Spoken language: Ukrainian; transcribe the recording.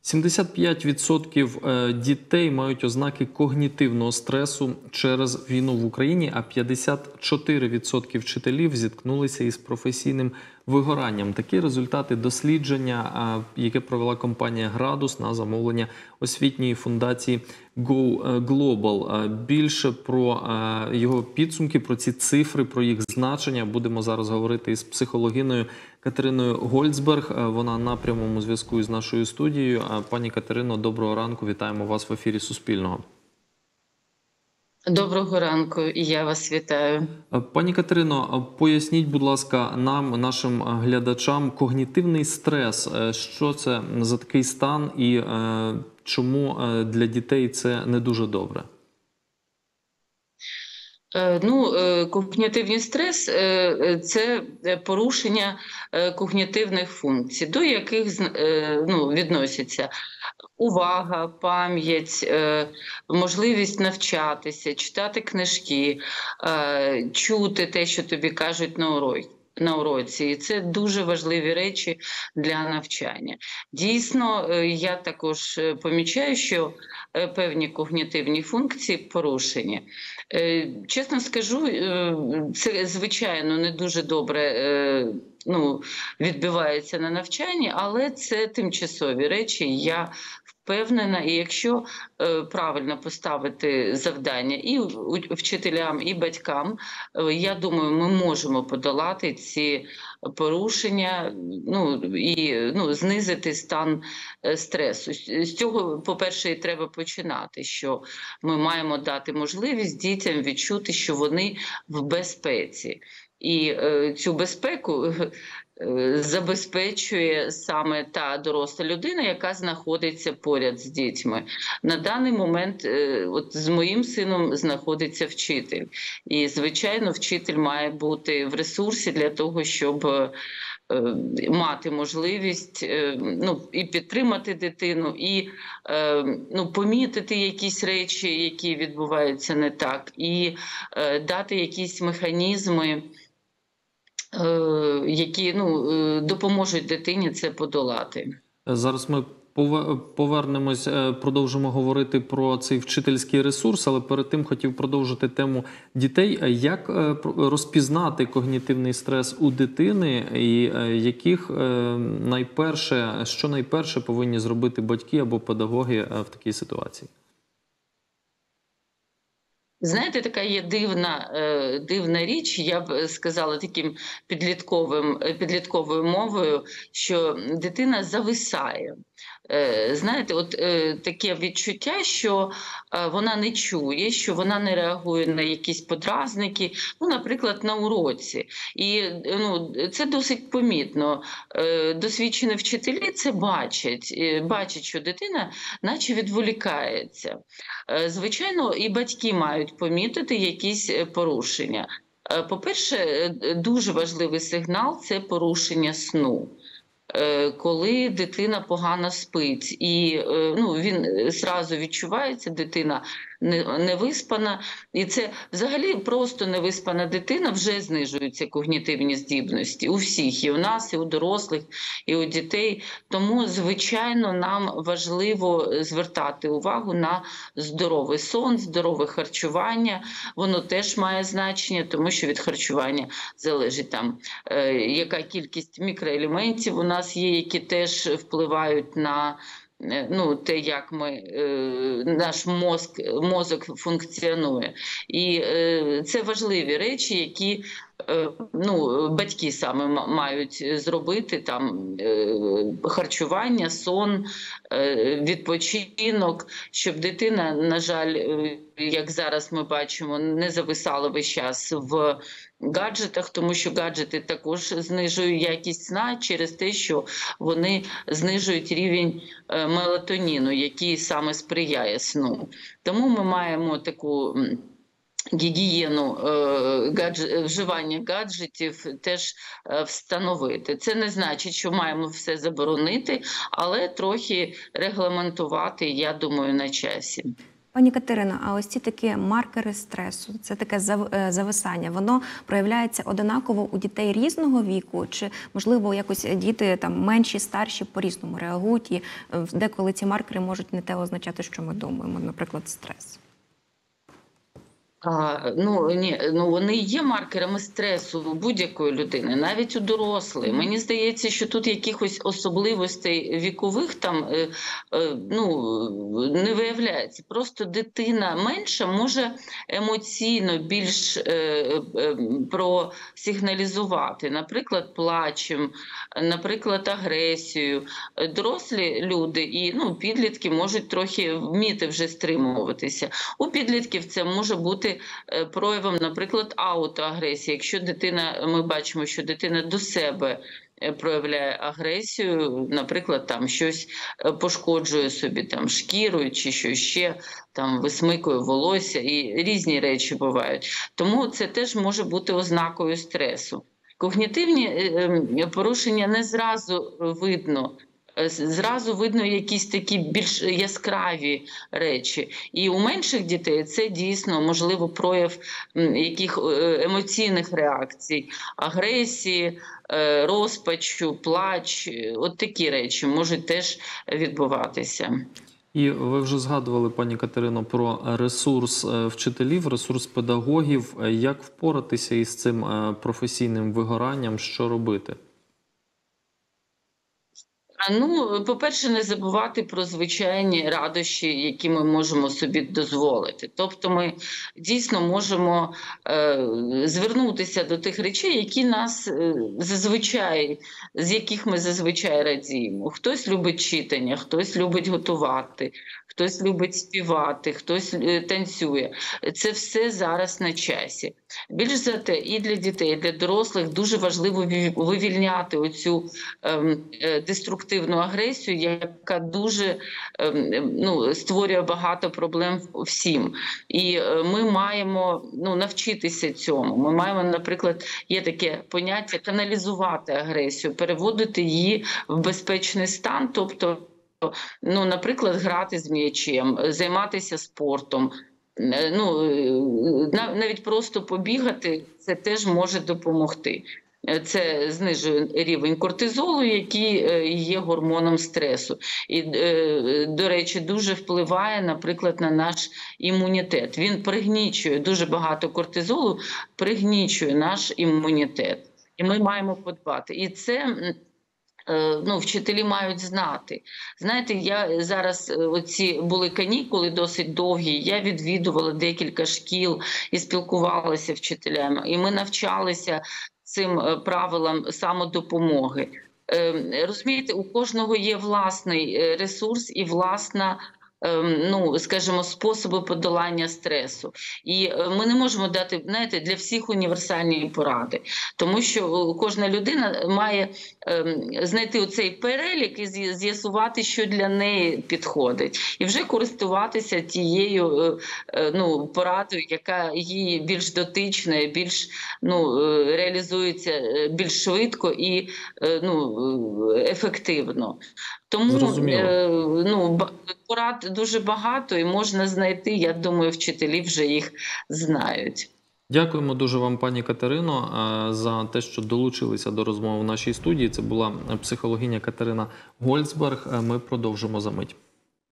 75% дітей мають ознаки когнітивного стресу через війну в Україні, а 54% вчителів зіткнулися із професійним вигоранням. Такі результати дослідження, яке провела компанія «Градус» на замовлення освітньої фундації Go Global. Більше про його підсумки, про ці цифри, про їх значення будемо зараз говорити із психологиною Катериною Гольцберг. Вона на прямому зв'язку із нашою студією. Пані Катерино, доброго ранку. Вітаємо вас в ефірі Суспільного. Доброго ранку, і я вас вітаю. Пані Катерино, поясніть, будь ласка, нам, нашим глядачам, когнітивний стрес. Що це за такий стан і чому для дітей це не дуже добре? Когнітивний стрес – це порушення когнітивних функцій, до яких відносяться увага, пам'ять, можливість навчатися, читати книжки, чути те, що тобі кажуть на уроці. І це дуже важливі речі для навчання. Дійсно, я також помічаю, що певні когнітивні функції порушені. Чесно скажу, це, звичайно, не дуже добре відбивається на навчанні, але це тимчасові речі, я впевнена. І якщо правильно поставити завдання і вчителям, і батькам, я думаю, ми можемо подолати ці порушення і знизити стан стресу. З цього, по-перше, і треба починати, що ми маємо дати можливість дітям відчути, що вони в безпеці. І цю безпеку забезпечує саме та доросла людина, яка знаходиться поряд з дітьми. На даний момент з моїм сином знаходиться вчитель. І, звичайно, вчитель має бути в ресурсі для того, щоб мати можливість і підтримати дитину, і помітити якісь речі, які відбуваються не так, і дати якісь механізми, які допоможуть дитині це подолати. Зараз ми повернемось, продовжимо говорити про цей вчительський ресурс, але перед тим хотів продовжити тему дітей. Як розпізнати когнітивний стрес у дитини і що найперше повинні зробити батьки або педагоги в такій ситуації? Знаєте, така є дивна річ, я б сказала таким підлітковою мовою, що дитина зависає. Знаєте, таке відчуття, що вона не чує, що вона не реагує на якісь подразники, наприклад, на уроці. І це досить помітно. Досвідчені вчителі це бачать, що дитина наче відволікається. Звичайно, і батьки мають помітити якісь порушення. По-перше, дуже важливий сигнал – це порушення сну. Коли дитина погано спить, і він зразу відчувається, дитина не виспана, і це взагалі просто невиспана дитина, вже знижуються когнітивні здібності у всіх, і у нас, і у дорослих, і у дітей. Тому, звичайно, нам важливо звертати увагу на здоровий сон, здорове харчування. Воно теж має значення, тому що від харчування залежить яка кількість мікроелементів у нас є, які теж впливають на те, як наш мозок функціонує. І це важливі речі, які батьки саме мають зробити, харчування, сон, відпочинок, щоб дитина, на жаль, як зараз ми бачимо, не зависала весь час в гаджетах, тому що гаджети також знижують якість сна через те, що вони знижують рівень мелатоніну, який саме сприяє сну. Тому ми маємо таку гігієну вживання гаджетів теж встановити. Це не значить, що маємо все заборонити, але трохи регламентувати, я думаю, на часі. Пані Катерино, а ось ці такі маркери стресу, це таке зависання, воно проявляється однаково у дітей різного віку? Чи, можливо, якось діти там менші, старші по-різному реагують, і деколи ці маркери можуть не те означати, що ми думаємо, наприклад, стрес? Вони є маркерами стресу у будь-якої людини, навіть у дорослої. Мені здається, що тут якихось особливостей вікових там не виявляється. Просто дитина менша може емоційно більш просигналізувати, наприклад, плачем, наприклад, агресією. Дорослі люди і підлітки можуть трохи вміти вже стримуватися. У підлітків це може бути проявом, наприклад, аутоагресії. Якщо ми бачимо, що дитина до себе проявляє агресію, наприклад, там щось пошкоджує собі там шкіру чи що ще, там висмикує волосся, і різні речі бувають. Тому це теж може бути ознакою стресу. Когнітивні порушення не зразу видно. Зразу видно якісь такі більш яскраві речі. І у менших дітей це дійсно, можливо, прояв яких емоційних реакцій, агресії, розпачу, плач. От такі речі можуть теж відбуватися. І ви вже згадували, пані Катерино, про ресурс вчителів, ресурс педагогів. Як впоратися із цим професійним вигоранням, що робити? По-перше, не забувати про звичайні радощі, які ми можемо собі дозволити. Тобто ми дійсно можемо звернутися до тих речей, які нас з яких ми зазвичай радіємо. Хтось любить читання, хтось любить готувати, хтось любить співати, хтось танцює. Це все зараз на часі. Більш за те, і для дітей, і для дорослих дуже важливо вивільняти оцю деструктивну агресію, яка дуже створює багато проблем всім. І ми маємо навчитися цьому. Ми маємо, наприклад, є таке поняття каналізувати агресію, переводити її в безпечний стан, тобто, наприклад, грати з м'ячем, займатися спортом. Навіть просто побігати – це теж може допомогти. Це знижує рівень кортизолу, який є гормоном стресу. І, до речі, дуже впливає, наприклад, на наш імунітет. Він пригнічує, дуже багато кортизолу пригнічує наш імунітет. І ми маємо подбати. І це вчителі мають знати. Знаєте, я зараз, оці були канікули досить довгі, я відвідувала декілька шкіл і спілкувалася з вчителями. І ми навчалися цим правилам самодопомоги. Розумієте, у кожного є власний ресурс і власна, скажімо, способи подолання стресу. І ми не можемо дати, знаєте, для всіх універсальні поради, тому що кожна людина має знайти оцей перелік і з'ясувати, що для неї підходить. І вже користуватися тією порадою, яка їй більш дотична, більш реалізується більш швидко і ефективно. Тому порад дуже багато і можна знайти, я думаю, вчителі вже їх знають. Дякуємо дуже вам, пані Катерино, за те, що долучилися до розмови в нашій студії. Це була психологиня Катерина Гольцберг. Ми продовжимо за мить.